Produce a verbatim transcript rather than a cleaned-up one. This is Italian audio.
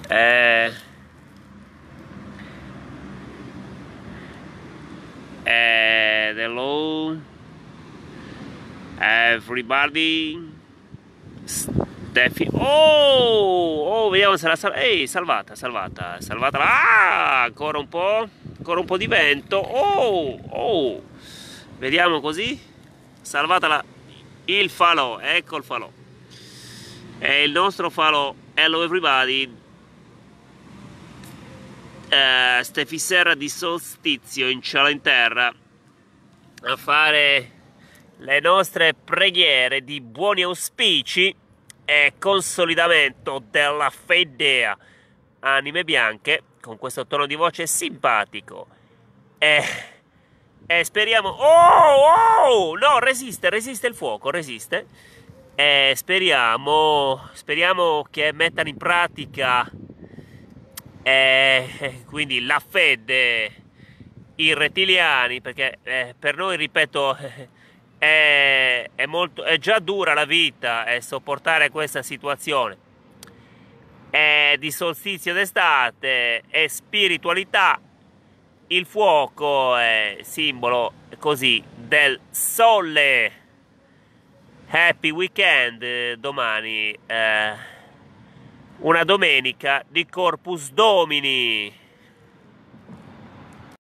Eh, and hello, everybody. Steffi. Oh, oh, vediamo se la sal Ehi, salvata, salvata, salvata. Ah, ancora un po', ancora un po' di vento. Oh, oh. Vediamo così. Salvata la... il falò, ecco il falò. È il nostro falò. Hello everybody. Uh, Steffi Serra di solstizio in cielo in terra a fare le nostre preghiere di buoni auspici e consolidamento della fede. Anime bianche, con questo tono di voce simpatico. E, e speriamo... Oh, oh! No, resiste, resiste il fuoco, resiste. E speriamo, speriamo che mettano in pratica... E quindi la fede, i rettiliani, perché eh, per noi, ripeto, è, è, molto, è già dura la vita e sopportare questa situazione. È di solstizio d'estate, è spiritualità, il fuoco è simbolo così del sole. Happy weekend, domani. Eh, una domenica di Corpus Domini.